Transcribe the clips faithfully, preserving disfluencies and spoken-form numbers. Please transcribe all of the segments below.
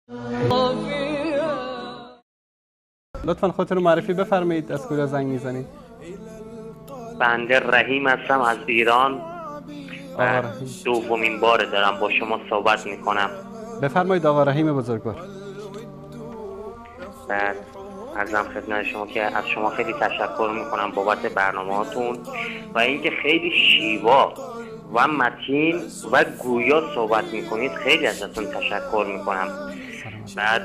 لطفاً خودتون رو معرفی بفرمایید، از کجا زنگ میزنید؟ بنده رحیم هستم از ایران و دومین بار دارم با شما صحبت میکنم. بفرمایید آقا رحیم بزرگوار. بعد عرضم خدمت شما که از شما خیلی تشکر میکنم بابت برنامه‌هاتون و اینکه خیلی شیوا و متین و گویا صحبت میکنید. خیلی ازتون تشکر میکنم. بعد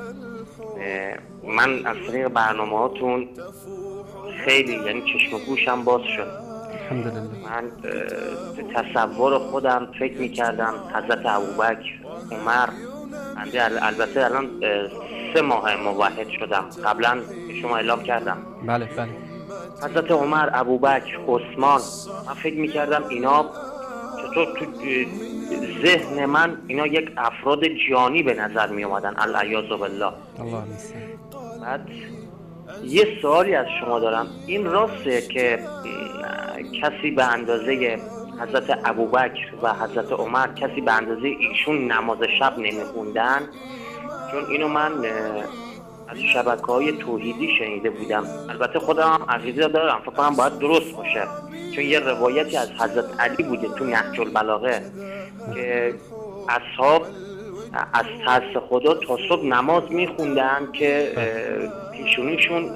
من از طریق برنامه‌هاتون خیلی یعنی چشم و گوشم باز شد. الحمدلله. من تصور خودم فکر میکردم حضرت ابوبکر، عمر، بنده البته الان سه ماه موحد شدم، قبلا شما اعلام کردم. بله بله. حضرت عمر، ابوبکر، عثمان، من فکر میکردم اینا چطور تو ذهن من اینا یک افراد جانی به نظر می اومدن. العیاذ بالله. الله میسه. بعد یه سوالی از شما دارم، این راسته که کسی به اندازه حضرت ابوبکر و حضرت عمر کسی به اندازه ایشون نماز شب نمیخوندن؟ چون اینو من از شبکه‌های توحیدی شنیده بودم. البته خودم هم عقیده دارم، فکر کنم باید درست باشه، چون یه روایتی از حضرت علی بوده تو نهج البلاغه که اصحاب از ترس خدا تا صبح نماز میخوندن که پیشونیشون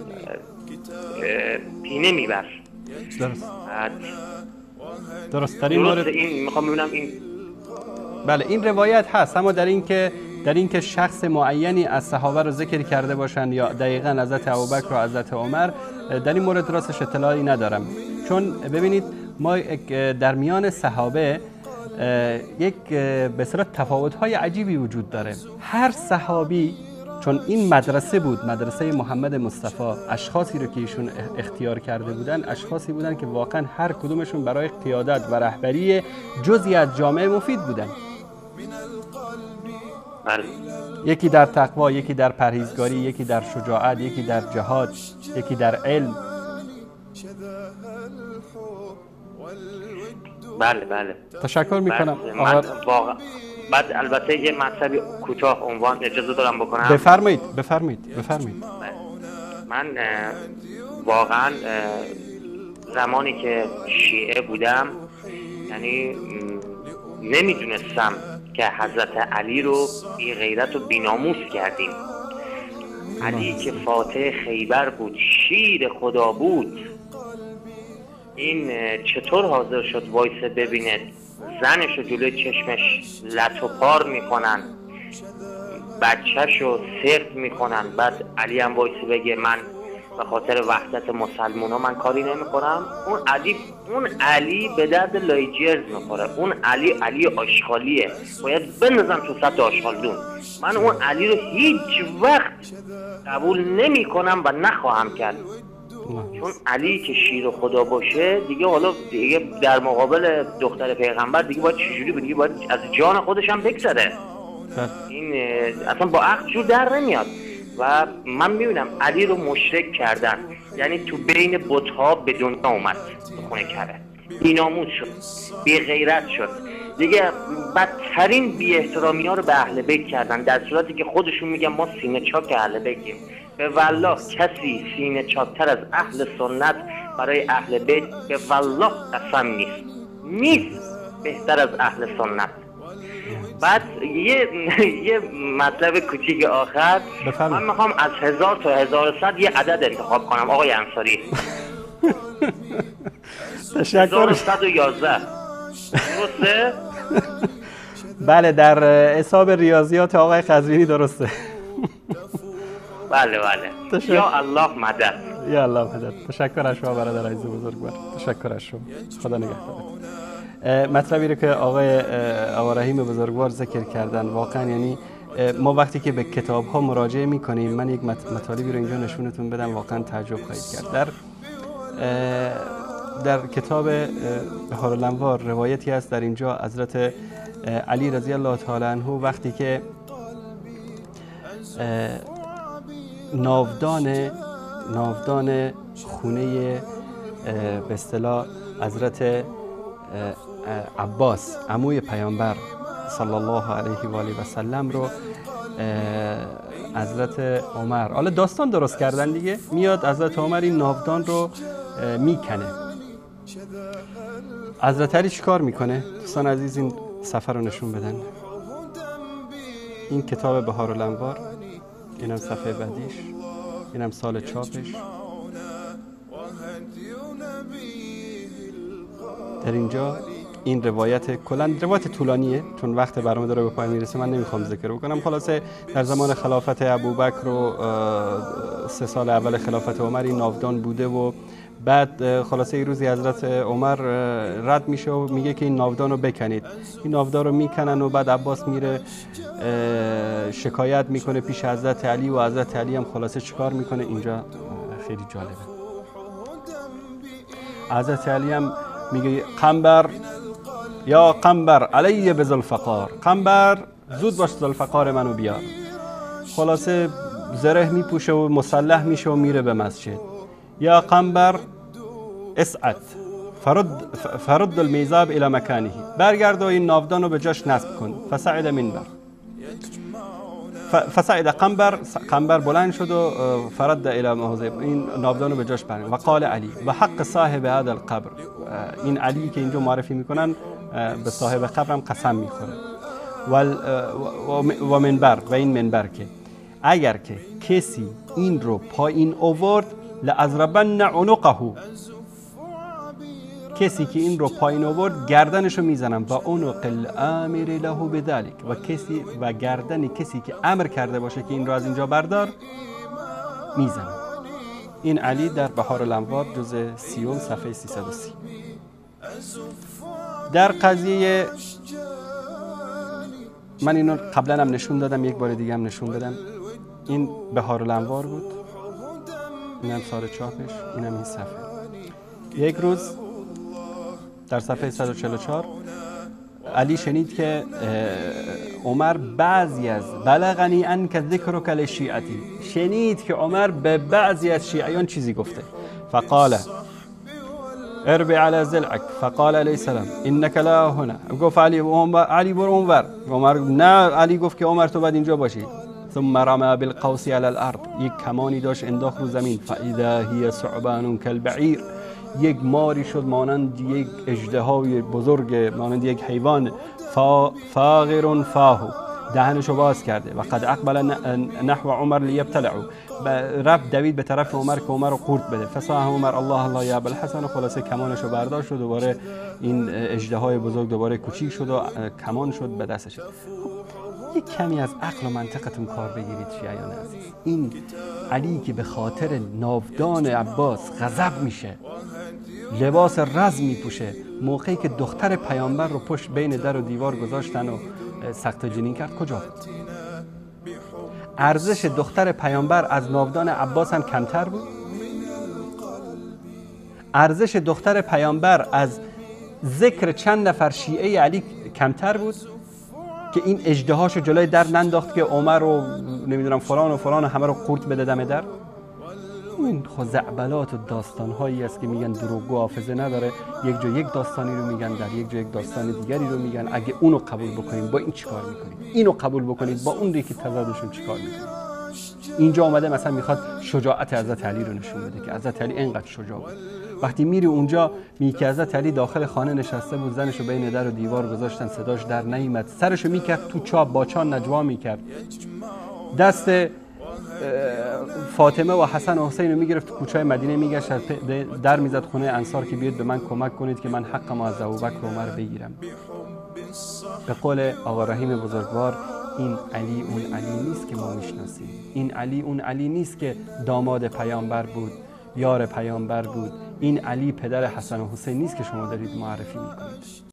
پینه میبست. درست. بعد درست. در این مورد این میخوام ببینم این بله این روایت هست، اما در این که در این که شخص معینی از صحابه رو ذکر کرده باشند یا دقیقاً حضرت ابوبکر و حضرت عمر، در این مورد راستش اطلاعی ندارم. چون ببینید ما در میان صحابه یک به اصطلاح تفاوت‌های عجیبی وجود داره. هر صحابی، چون این مدرسه بود، مدرسه محمد مصطفی، اشخاصی رو که ایشون اختیار کرده بودن اشخاصی بودن که واقعا هر کدومشون برای قیادت و رهبری جزئی از جامعه مفید بودن. بله. یکی در تقوا، یکی در پرهیزگاری، یکی در شجاعت، یکی در جهاد، یکی در علم. بله بله. تشکر میکنم. من واقعا بعد البته یه مطلبی کوتاه عنوان اجازه دارم بکنم؟ بفرمایید بفرمایید بفرمایید. من واقعا زمانی که شیعه بودم یعنی نمیدونستم که حضرت علی رو بی غیرت و بی ناموس کردیم. علی که فاتح خیبر بود، شیر خدا بود، این چطور حاضر شد وایسه ببینه زنش رو جلوی چشمش لط و پار میکنن، بچهش رو سرد میکنن، بعد علی هم وایسه بگه من به خاطر وحدت مسلمان ها من کاری نمی کنم؟ اون علی اون علی به درد لایجرز میخوره. اون علی علی آشغالیه، باید بندازم تو سطح آشغالدون. من اون علی رو هیچ وقت قبول نمی کنم و نخواهم کرد، چون علی که شیر خدا باشه دیگه حالا دیگه در مقابل دختر پیغمبر دیگه باید چجوری دیگه باید از جان خودش هم بگذره. این اصلا با عقل جور در نمیاد. و من میبینم علی رو مشرک کردن، یعنی تو بین بت‌ها به دنیا اومد، تو خونه کره بی‌ناموس شد، بی غیرت شد دیگه. بدترین بی احترامی ها رو به اهل بیت کردن، در صورتی که خودشون میگن ما سینه چاک اهل بیتیم. به والله کسی سینه چاکتر از اهل سنت برای اهل بیت به والله قسم نیست نیست بهتر از اهل سنت. بعد یه یه مطلب کوچیک آخر بفرم. من میخوام از هزار تا هزار و صد یه عدد انتخاب کنم آقای انصاری. تشکر. هزار و صد و یازده درسته؟ بله در حساب ریاضیات آقای قزوینی درسته. بله بله. تشکر. یا الله مدد. یا الله مدد. تشکر از شما برادر عزیز بزرگوار. تشکر از شما. خدا نگهدارت. مطلبی رو که آقای آقا رحیم بزرگوار ذکر کردن واقعا یعنی ما وقتی که به کتاب ها مراجعه میکنیم، من یک مطالبی رو اینجا نشونتون بدم واقعا تعجب خواهید کرد. در در کتاب بهار الانوار روایتی هست، در اینجا حضرت علی رضی الله تعالی عنه وقتی که ناودان ناودان خونه به اصطلاح حضرت عباس عموی پیامبر صلی الله علیه و آله و سلم رو حضرت عمر. حالا داستان درست کردن دیگه. میاد حضرت عمر این ناودان رو میکنه. حضرت علی چیکار میکنه؟ دوستان عزیز این صفحه رو نشون بدن. این کتاب بهارالانوار، اینم صفحه بعدیش، اینم سال چاپش. در اینجا این روایت کلا روایت طولانیه، چون وقت برنامه داره به پایان میرسه من نمیخوام ذکر بکنم. خلاصه در زمان خلافت ابوبکر و سه سال اول خلافت عمر این ناودان بوده و بعد خلاصه یه روزی حضرت عمر رد میشه و میگه که این ناودان رو بکنید. این ناودان رو میکنن و بعد عباس میره شکایت میکنه پیش حضرت علی و حضرت علی هم خلاصه چیکار میکنه؟ اینجا خیلی جالبه. حضرت علی هم میگه قنبر یا قنبر علی بذوالفقار، قنبر زود باش ذوالفقار منو بیار. خلاصه زره میپوشه و مسلح میشه و میره به مسجد. یا قنبر اسعد فرد فرد المیزاب الى مکانه، برگرد و این ناودان رو به جاش نصب کن. فصعد منبر فصعد قنبر، قنبر بلند شد و فرد الى موضع، این ناودان رو به جاش برگرد. و قال علی و حق صاحب هذا القبر، این علی که اینجا معرفی میکنن به صاحب قبرم قسم میخوره. و منبر، و این منبر که اگر که کسی این رو پایین آورد لأضربن عنقه، کسی که این رو پایین آورد گردنشو میزنم. و عنق الامر له بذلك، و کسی و گردن کسی که امر کرده باشه که این رو از اینجا بردار میزنم. این علی در بهارالانوار جزء سیوم صفحه سیصد و سی. در قضیه من اینو قبلا هم نشون دادم، یک بار دیگه هم نشون بدم. این بهارالانوار بود، اینم سال چاپش، اینم این صفحه. یک روز در صفحه صد و چهل و چهار علی شنید که عمر بعضی از بلغنی انک ذکرک للشیعتی، شنید که عمر به بعضی از شیعیان چیزی گفته. فقال اربع على ذلعك، فقال علیه السلام انک لا هنا. گفت علی علی برو اونور. عمر نه، علی گفت که عمر تو باید اینجا باشی. ثم رمى بالقوس على الارض، یک کمانی داشت انداخت رو زمین. فاذا هي ثعبان كالبعير، یک ماری شد مانند یک اژدهای بزرگ، مانند یک حیوان. فاغر فاهو، دهنشو باز کرده. و قد اقبل نحو عمر لیبتلعو، رفت دوید به طرف عمر که عمر رو قورت بده. فصاح عمر الله الله یا ابوالحسن، و خلاصه کمانشو برداشت و دوباره این اژدهای بزرگ دوباره کوچیک شد و کمان شد به دستش. یک کمی از عقل و منطقتون کار بگیرید شیعیان عزیز. این علی که به خاطر ناودان عباس غضب میشه، لباس رز میپوشه، موقعی که دختر پیامبر رو پشت بین در و دیوار گذاشتن و سقط جنین کرد، کجا بود؟ ارزش دختر پیامبر از ناودان عباس هم کمتر بود؟ ارزش دختر پیامبر از ذکر چند نفر شیعه علی کمتر بود که این اژدهاشو جلوی در ننداخت که عمر رو نمیدونم فلان و فلان و همه رو قورت بده دم در؟ این خزعبلات و داستانهایی است که میگن دروغگو حافظه نداره، یک جا یک داستانی رو میگن، در یک جا یک داستان دیگری رو میگن. اگه اونو قبول بکنید با این چیکار میکنید؟ اینو قبول بکنید با اون که تضادشون چیکار میکنید؟ اینجا اومده مثلا میخواد شجاعت حضرت علی رو نشون بده که حضرت علی اینقدر شجاع بود. وقتی میری اونجا میگه که حضرت علی داخل خانه نشسته بود، زنشو بین در و دیوار گذاشتن، صداش در نیامد، سرشو میکرد تو چاب، با چان نجوا میکرد، دست فاطمه و حسن و حسین رو میگرفت تو کوچه‌های مدینه میگشت، در میزد خونه انصار که بیاد به من کمک کنید که من حقم از ابوبکر و عمر بگیرم. به قول آقا رحیم بزرگوار، این علی اون علی نیست که ما میشناسیم. این علی اون علی نیست که داماد پیامبر بود، یار پیامبر بود. این علی پدر حسن و حسین نیست که شما دارید معرفی میکنید.